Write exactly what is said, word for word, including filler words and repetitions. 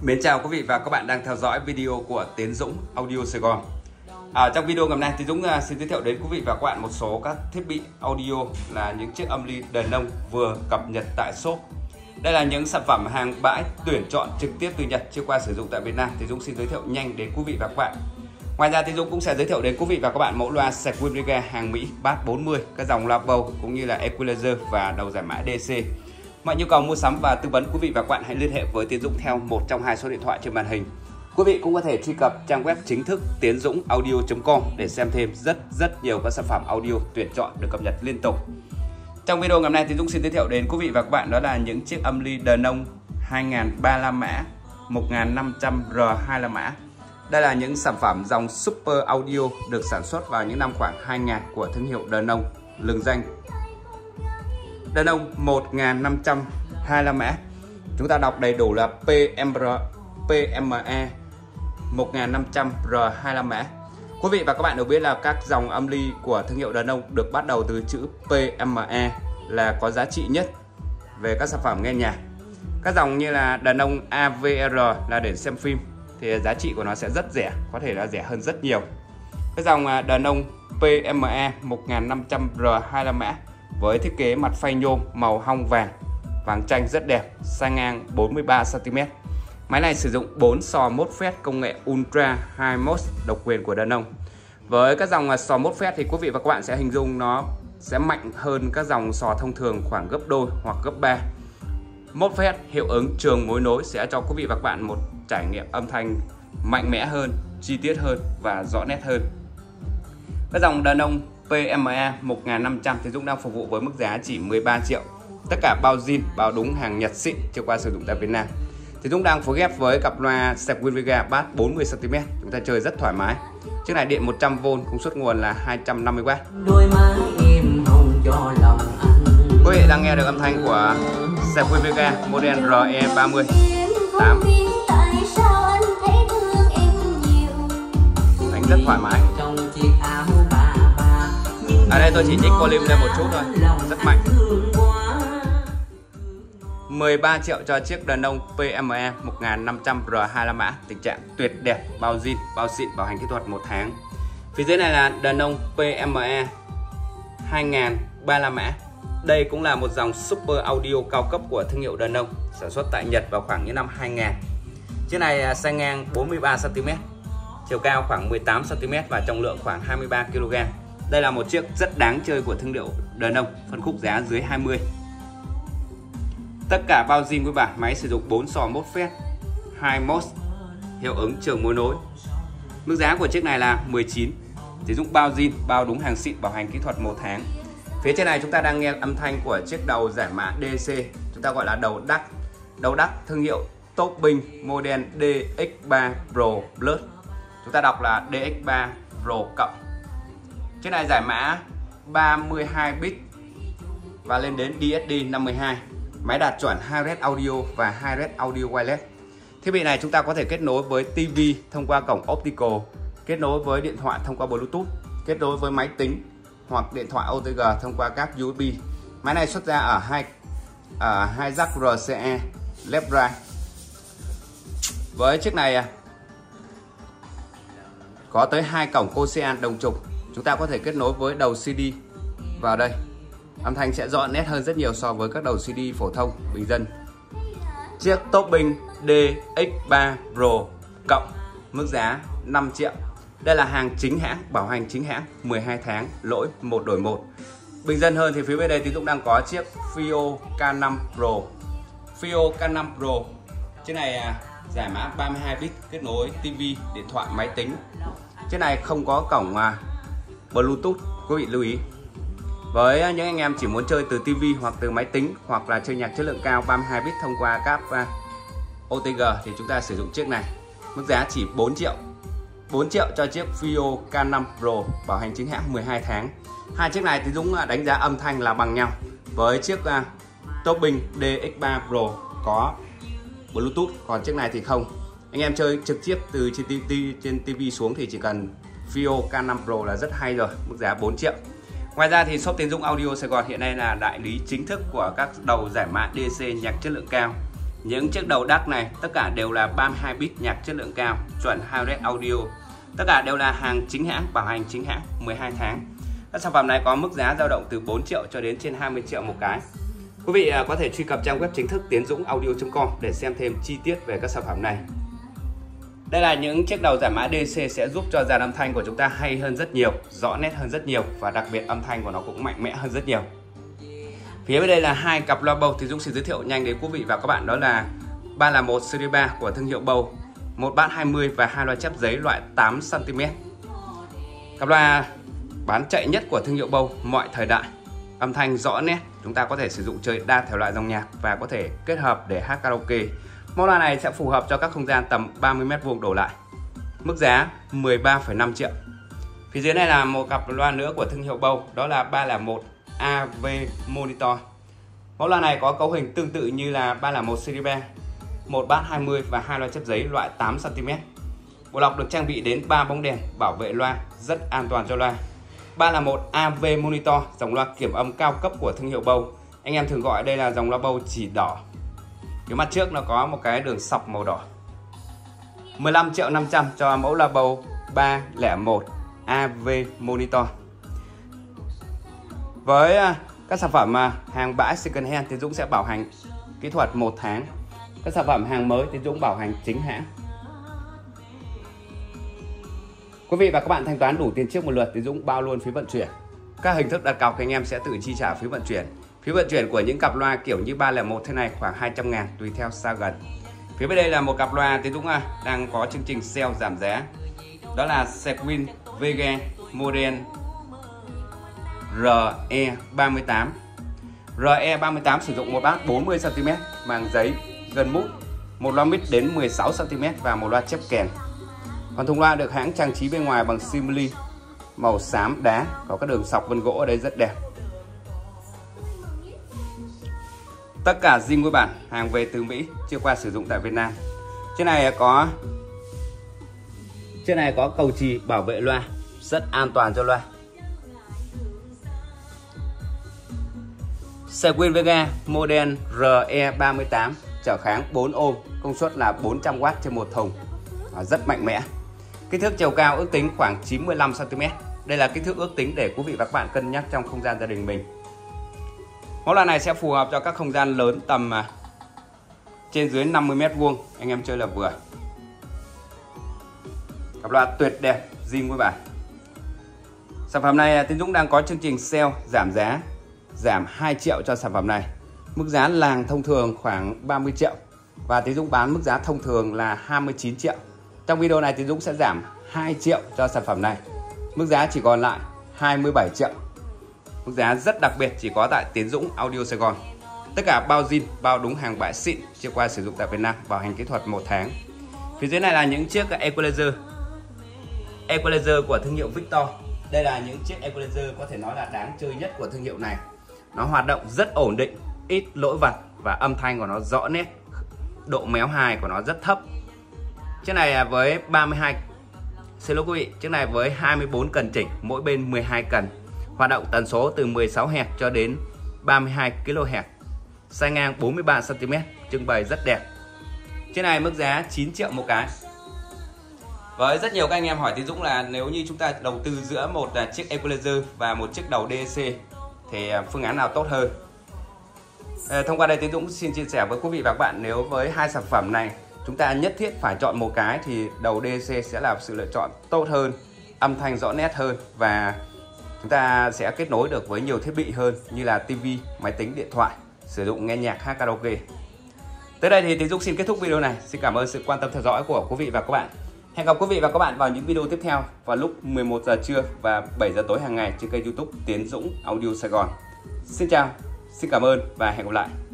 Mến chào quý vị và các bạn đang theo dõi video của Tiến Dũng Audio Sài Gòn. À, trong video ngày hôm nay Tiến Dũng uh, xin giới thiệu đến quý vị và các bạn một số các thiết bị audio là những chiếc âm ly Denon vừa cập nhật tại shop. Đây là những sản phẩm hàng bãi tuyển chọn trực tiếp từ Nhật chưa qua sử dụng tại Việt Nam. Tiến Dũng xin giới thiệu nhanh đến quý vị và các bạn. Ngoài ra Tiến Dũng cũng sẽ giới thiệu đến quý vị và các bạn mẫu loa Squidriga hàng Mỹ Bass bốn mươi, các dòng loa bow cũng như là equalizer và đầu giải mã đê xê. Mọi nhu cầu mua sắm và tư vấn quý vị và các bạn hãy liên hệ với Tiến Dũng theo một trong hai số điện thoại trên màn hình. Quý vị cũng có thể truy cập trang web chính thức tiến dũng audio chấm com để xem thêm rất rất nhiều các sản phẩm audio tuyển chọn được cập nhật liên tục. Trong video ngày hôm nay Tiến Dũng xin giới thiệu đến quý vị và các bạn đó là những chiếc âm ly Denon hai nghìn ba mươi lăm mã, một nghìn năm trăm R hai la mã. Đây là những sản phẩm dòng Super Audio được sản xuất vào những năm khoảng hai nghìn của thương hiệu Denon lừng danh. Denon một nghìn năm trăm hai la mã. Chúng ta đọc đầy đủ là pê em rờ pê em e một nghìn năm trăm R hai la mã. Quý vị và các bạn đều biết là các dòng âm ly của thương hiệu Denon được bắt đầu từ chữ pê em e là có giá trị nhất về các sản phẩm nghe nhạc. Các dòng như là Denon a vê rờ là để xem phim thì giá trị của nó sẽ rất rẻ, có thể là rẻ hơn rất nhiều. Cái dòng Denon pê em e một nghìn năm trăm R hai la mã với thiết kế mặt phay nhôm màu hong vàng, vàng chanh rất đẹp, sang ngang bốn mươi ba xăng ti mét. Máy này sử dụng bốn sò mốt phét công nghệ Ultra High Mode độc quyền của Denon. Với các dòng sò mốt phét thì quý vị và các bạn sẽ hình dung nó sẽ mạnh hơn các dòng sò thông thường khoảng gấp đôi hoặc gấp ba. Mốt phét hiệu ứng trường mối nối sẽ cho quý vị và các bạn một trải nghiệm âm thanh mạnh mẽ hơn, chi tiết hơn và rõ nét hơn. Các dòng Denon pê em e một nghìn năm trăm thì Dũng đang phục vụ với mức giá chỉ mười ba triệu. Tất cả bao zin, bao đúng hàng Nhật xịn chưa qua sử dụng tại Việt Nam. Thì Dũng đang phối ghép với cặp loa Squidriga Bass bốn mươi xăng ti mét, chúng ta chơi rất thoải mái. Chiếc này điện một trăm vôn, công suất nguồn là hai trăm năm mươi oát. Đôi má em hồng cho lòng anh. Quý vị đang nghe được âm thanh của Squidriga model R E ba mươi tám. Đánh rất thoải mái. Ở đây tôi chỉ nhích volume lên một chút thôi, rất mạnh. mười ba triệu cho chiếc Denon pê em e một nghìn năm trăm R hai la mã, tình trạng tuyệt đẹp, bao zin, bao xịn, bảo hành kỹ thuật một tháng. Phía dưới này là Denon pê em e hai nghìn ba la mã. Đây cũng là một dòng Super Audio cao cấp của thương hiệu Denon, sản xuất tại Nhật vào khoảng những năm hai nghìn. Chiếc này sang ngang bốn mươi ba xăng ti mét, chiều cao khoảng mười tám xăng ti mét và trọng lượng khoảng hai mươi ba ki lô gam. Đây là một chiếc rất đáng chơi của thương hiệu Denon, phân khúc giá dưới hai mươi. Tất cả bao zin quý bạn, máy sử dụng bốn sò mốt phét, hai mode, hiệu ứng trường mối nối. Mức giá của chiếc này là mười chín. Sử dụng bao zin, bao đúng hàng xịn, bảo hành kỹ thuật một tháng. Phía trên này chúng ta đang nghe âm thanh của chiếc đầu giải mã đê xê, chúng ta gọi là đầu đắc. Đầu đắc thương hiệu Topping model đê ích ba Pro Plus. Chúng ta đọc là đê ích ba Pro cộng. Chiếc này giải mã ba mươi hai bit và lên đến đê ét đê năm mươi hai. Máy đạt chuẩn hai red audio và hai red audio wireless. Thiết bị này chúng ta có thể kết nối với ti vi thông qua cổng optical, kết nối với điện thoại thông qua Bluetooth, kết nối với máy tính hoặc điện thoại ô tê giê thông qua cáp u ét bê. Máy này xuất ra ở hai ở hai jack rờ xê e left right. Với chiếc này có tới hai cổng Coaxial đồng trục, chúng ta có thể kết nối với đầu xê đê vào đây. Âm thanh sẽ rõ nét hơn rất nhiều so với các đầu xê đê phổ thông bình dân. Chiếc Topping đê ích ba Pro cộng, mức giá năm triệu. Đây là hàng chính hãng, bảo hành chính hãng mười hai tháng, lỗi một đổi một. Bình dân hơn thì phía bên đây Tiến Dũng đang có chiếc Fio K năm Pro. Fio K năm Pro, chiếc này giải mã ba mươi hai bit, kết nối ti vi, điện thoại, máy tính. Chiếc này không có cổng Bluetooth, quý vị lưu ý. Với những anh em chỉ muốn chơi từ ti vi hoặc từ máy tính hoặc là chơi nhạc chất lượng cao ba mươi hai bit thông qua cáp ô tê giê thì chúng ta sử dụng chiếc này. Mức giá chỉ bốn triệu. bốn triệu cho chiếc Fio K năm Pro, bảo hành chính hãng mười hai tháng. Hai chiếc này thì Dũng đánh giá âm thanh là bằng nhau. Với chiếc uh, Topping đê ích ba Pro có Bluetooth, còn chiếc này thì không. Anh em chơi trực tiếp từ trên ti vi xuống thì chỉ cần Fio K năm Pro là rất hay rồi, mức giá bốn triệu. Ngoài ra thì shop Tiến Dũng Audio Sài Gòn hiện nay là đại lý chính thức của các đầu giải mã đê xê nhạc chất lượng cao Những chiếc đầu đắc này tất cả đều là ba mươi hai bit nhạc chất lượng cao, chuẩn Hi-Res Audio. Tất cả đều là hàng chính hãng, bảo hành chính hãng mười hai tháng. Các sản phẩm này có mức giá dao động từ bốn triệu cho đến trên hai mươi triệu một cái. Quý vị có thể truy cập trang web chính thức tiến dũng audio chấm com để xem thêm chi tiết về các sản phẩm này. Đây là những chiếc đầu giảm mã đê xê sẽ giúp cho dàn âm thanh của chúng ta hay hơn rất nhiều, rõ nét hơn rất nhiều và đặc biệt âm thanh của nó cũng mạnh mẽ hơn rất nhiều. Phía bên đây là hai cặp loa bầu thì Dũng xin giới thiệu nhanh đến quý vị và các bạn, đó là ba là một series ba của thương hiệu bầu, một bass hai mươi và hai loa chép giấy loại tám xăng ti mét. Cặp loa bán chạy nhất của thương hiệu bầu mọi thời đại, âm thanh rõ nét, chúng ta có thể sử dụng chơi đa thể loại dòng nhạc và có thể kết hợp để hát karaoke. Mẫu loa này sẽ phù hợp cho các không gian tầm ba mươi mét vuông đổ lại. Mức giá mười ba phẩy năm triệu. Phía dưới này là một cặp loa nữa của thương hiệu bầu, đó là ba là một a vê Monitor. Mẫu loa này có cấu hình tương tự như là ba là một series ba, một bass hai mươi và hai loa chép giấy loại tám xăng ti mét. Bộ lọc được trang bị đến ba bóng đèn bảo vệ loa, rất an toàn cho loa. ba là một a vê Monitor, dòng loa kiểm âm cao cấp của thương hiệu bầu. Anh em thường gọi đây là dòng loa bầu chỉ đỏ. Cái mặt trước nó có một cái đường sọc màu đỏ. mười lăm triệu năm trăm cho mẫu loa bầu ba là một a vê Monitor. Với các sản phẩm hàng bãi second hand thì Dũng sẽ bảo hành kỹ thuật một tháng. Các sản phẩm hàng mới thì Dũng bảo hành chính hãng. Quý vị và các bạn thanh toán đủ tiền trước một lượt thì Dũng bao luôn phí vận chuyển. Các hình thức đặt cọc thì anh em sẽ tự chi trả phí vận chuyển. Phí vận chuyển của những cặp loa kiểu như ba là một thế này khoảng hai trăm ngàn tùy theo xa gần. Phía bên đây là một cặp loa thì Dũng à, đang có chương trình sale giảm giá. Đó là Sequin Vega model rờ e ba mươi tám. rờ e ba mươi tám sử dụng một bass bốn mươi xăng ti mét, màng giấy, gần mút, một loa mid đến mười sáu xăng ti mét và một loa chép kèn. Còn thùng loa được hãng trang trí bên ngoài bằng simili màu xám đá, có các đường sọc vân gỗ ở đây rất đẹp. Tất cả zin nguyên bản, hàng về từ Mỹ, chưa qua sử dụng tại Việt Nam. Trên này có trên này có cầu chì bảo vệ loa, rất an toàn cho loa. Sequin Vega model rờ e ba mươi tám, trở kháng bốn ôm, công suất là bốn trăm oát trên một thùng, rất mạnh mẽ. Kích thước chiều cao ước tính khoảng chín mươi lăm xăng ti mét. Đây là kích thước ước tính để quý vị và các bạn cân nhắc trong không gian gia đình mình. Mẫu loa này sẽ phù hợp cho các không gian lớn tầm trên dưới năm mươi mét vuông, anh em chơi là vừa. Cặp loa tuyệt đẹp, zin nguyên bản. Sản phẩm này Tiến Dũng đang có chương trình sale giảm giá, giảm hai triệu cho sản phẩm này. Mức giá làng thông thường khoảng ba mươi triệu và Tiến Dũng bán mức giá thông thường là hai mươi chín triệu. Trong video này Tiến Dũng sẽ giảm hai triệu cho sản phẩm này. Mức giá chỉ còn lại hai mươi bảy triệu. Mức giá rất đặc biệt chỉ có tại Tiến Dũng Audio Sài Gòn. Tất cả bao zin, bao đúng hàng bãi xịn, chưa qua sử dụng tại Việt Nam, bảo hành kỹ thuật một tháng. Phía dưới này là những chiếc equalizer. Equalizer của thương hiệu Victor. Đây là những chiếc equalizer có thể nói là đáng chơi nhất của thương hiệu này. Nó hoạt động rất ổn định, ít lỗi vặt và âm thanh của nó rõ nét. Độ méo hài của nó rất thấp. Chiếc này với ba mươi hai Xin lỗi quý vị, chiếc này với hai mươi bốn cần chỉnh, mỗi bên mười hai cần. Hoạt động tần số từ mười sáu héc cho đến ba mươi hai ki lô héc. Sai ngang bốn mươi ba xăng ti mét, trưng bày rất đẹp. Chiếc này mức giá chín triệu một cái. Với rất nhiều các anh em hỏi Tiến Dũng là nếu như chúng ta đầu tư giữa một chiếc equalizer và một chiếc đầu đê xê thì phương án nào tốt hơn? Thông qua đây Tiến Dũng xin chia sẻ với quý vị và các bạn, nếu với hai sản phẩm này chúng ta nhất thiết phải chọn một cái thì đầu đê xê sẽ là sự lựa chọn tốt hơn, âm thanh rõ nét hơn và chúng ta sẽ kết nối được với nhiều thiết bị hơn như là tivi, máy tính, điện thoại, sử dụng nghe nhạc, hát karaoke. Tới đây thì Tiến Dũng xin kết thúc video này. Xin cảm ơn sự quan tâm theo dõi của quý vị và các bạn. Hẹn gặp quý vị và các bạn vào những video tiếp theo vào lúc mười một giờ trưa và bảy giờ tối hàng ngày trên kênh YouTube Tiến Dũng Audio Sài Gòn. Xin chào, xin cảm ơn và hẹn gặp lại.